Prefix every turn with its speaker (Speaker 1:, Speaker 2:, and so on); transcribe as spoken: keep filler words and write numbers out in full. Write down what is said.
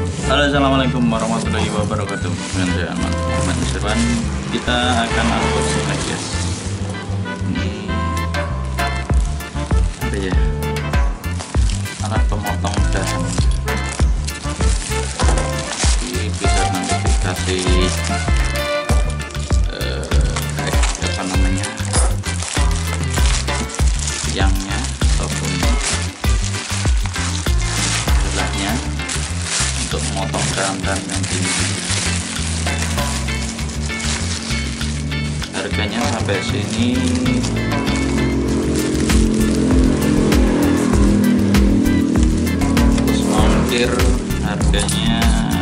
Speaker 1: Halo, assalamualaikum warahmatullahi wabarakatuh. Dengan saya Ahmad Ahmad Nusirwan. Kita akan unboxing lagi, guys. Ini apa ya? Alat pemotong dahan. Ini bisa nanti dikasih eh, apa namanya? Yangnya ataupun sebelahnya untuk memotong dahan-dahan yang tinggi. Harganya sampai sini terus ongkir harganya